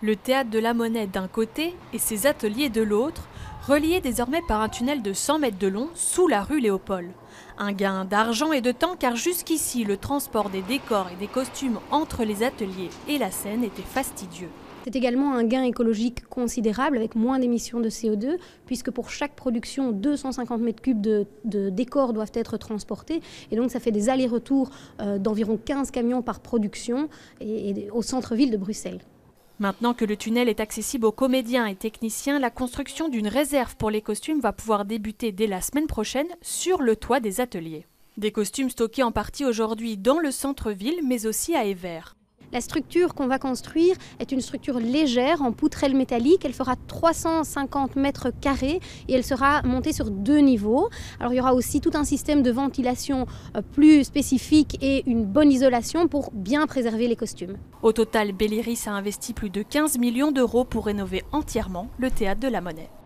Le théâtre de la Monnaie d'un côté et ses ateliers de l'autre, reliés désormais par un tunnel de 100 mètres de long sous la rue Léopold. Un gain d'argent et de temps car jusqu'ici le transport des décors et des costumes entre les ateliers et la scène était fastidieux. C'est également un gain écologique considérable avec moins d'émissions de CO2 puisque pour chaque production, 250 mètres cubes de décors doivent être transportés et donc ça fait des allers-retours d'environ 15 camions par production et au centre-ville de Bruxelles. Maintenant que le tunnel est accessible aux comédiens et techniciens, la construction d'une réserve pour les costumes va pouvoir débuter dès la semaine prochaine sur le toit des ateliers. Des costumes stockés en partie aujourd'hui dans le centre-ville mais aussi à Evere. La structure qu'on va construire est une structure légère en poutrelle métallique. Elle fera 350 mètres carrés et elle sera montée sur 2 niveaux. Alors il y aura aussi tout un système de ventilation plus spécifique et une bonne isolation pour bien préserver les costumes. Au total, Belliris a investi plus de 15 millions d'euros pour rénover entièrement le théâtre de la Monnaie.